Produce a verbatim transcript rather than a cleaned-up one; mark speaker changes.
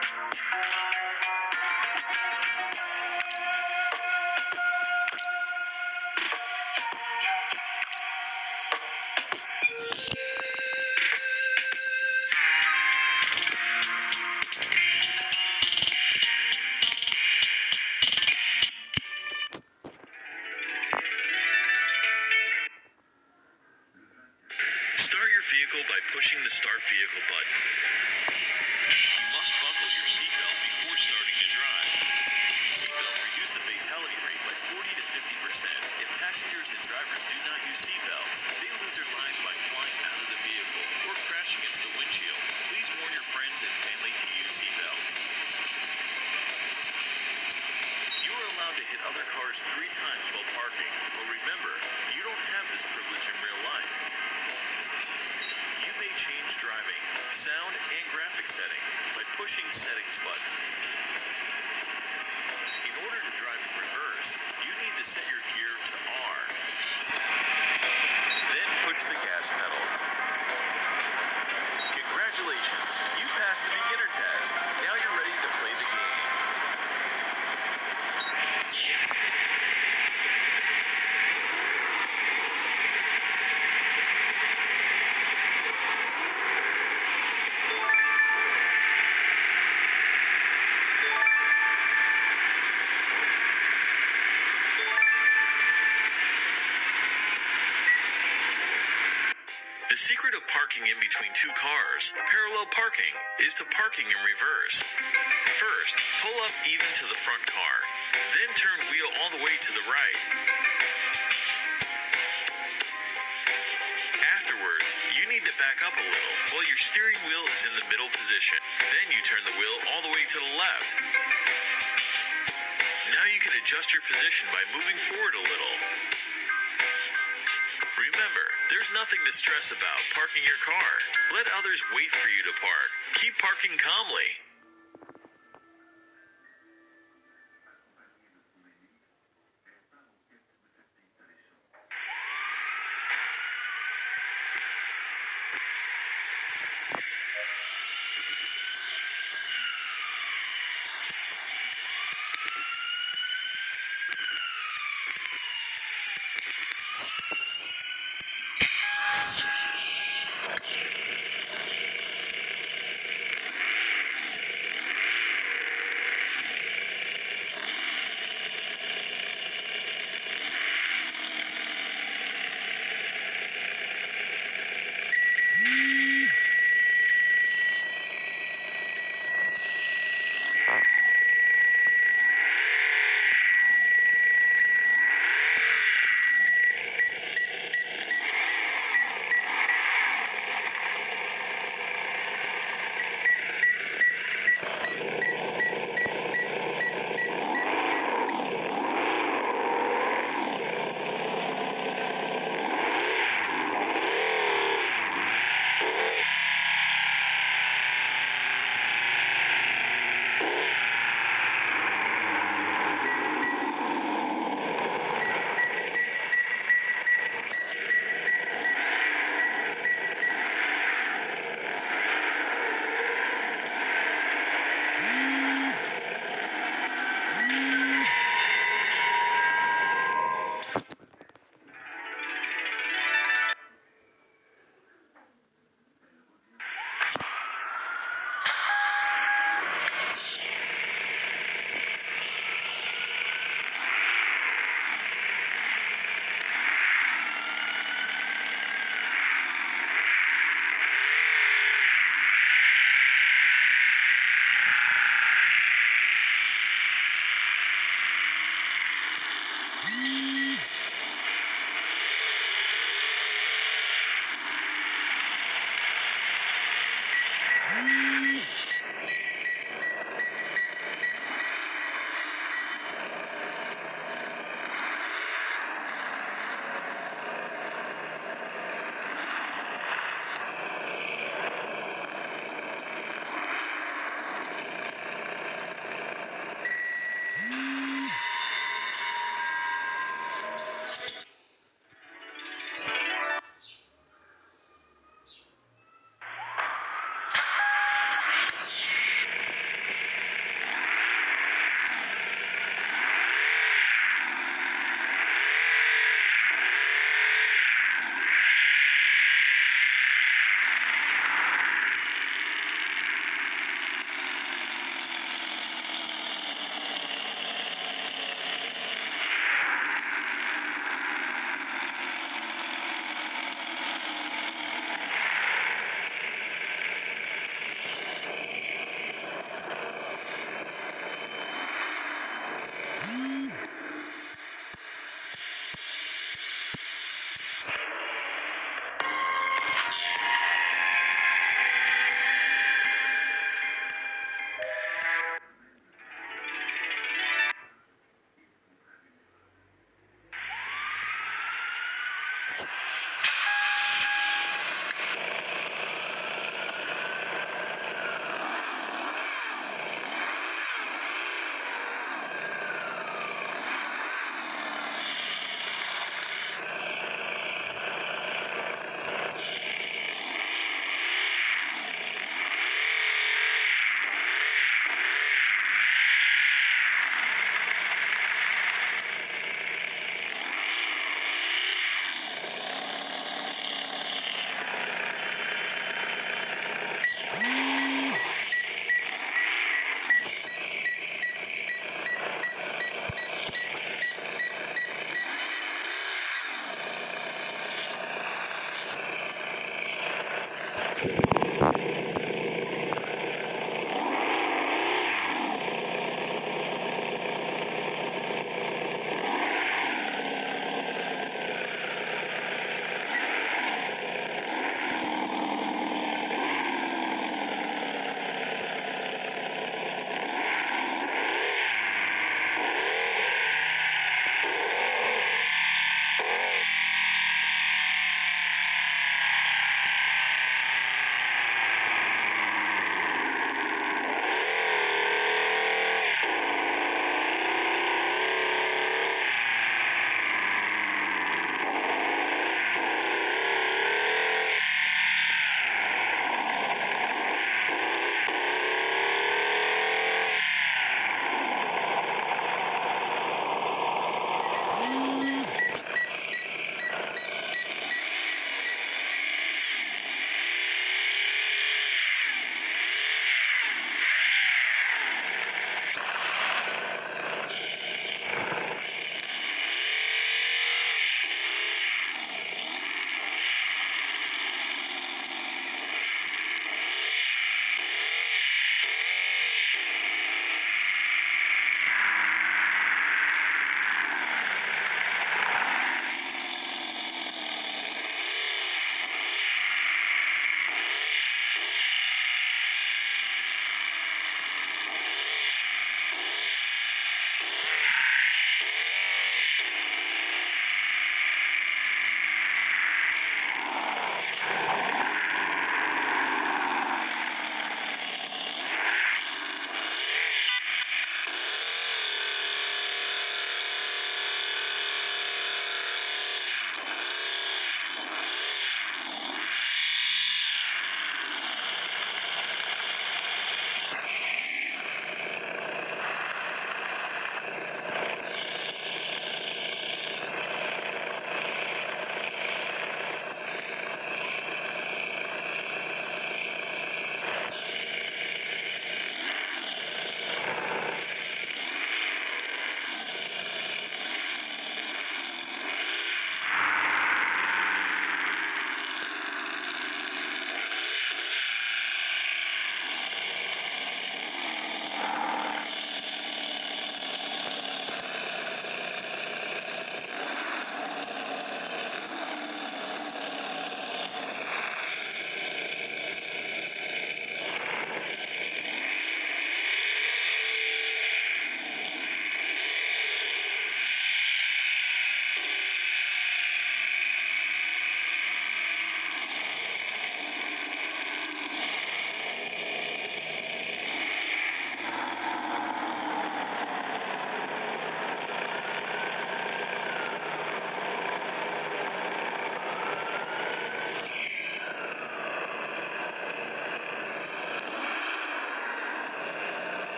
Speaker 1: Start your vehicle by pushing the Start Vehicle button. You must buckle your seatbelt before starting to drive. Seatbelts reduce the fatality rate by forty to fifty percent. If passengers and drivers do not use seatbelts, they lose their lives by flying out of the vehicle or crashing into the windshield. Please warn your friends and family to use seatbelts. You are allowed to hit other cars three times while parking, but remember, you don't have this privilege in real life. You may change driving, sound, and graphic settings by pushing Settings button. In order to drive in reverse, you need to set your gear to R. Then push the gas pedal. Congratulations, you passed the beginner test. Now you're ready to play the game. The secret of parking in between two cars, parallel parking, is to parking in reverse. First, pull up even to the front car, then turn wheel all the way to the right. Afterwards, you need to back up a little while your steering wheel is in the middle position. Then you turn the wheel all the way to the left. Now you can adjust your position by moving forward a little. Remember, there's nothing to stress about parking your car. Let others wait for you to park. Keep parking calmly.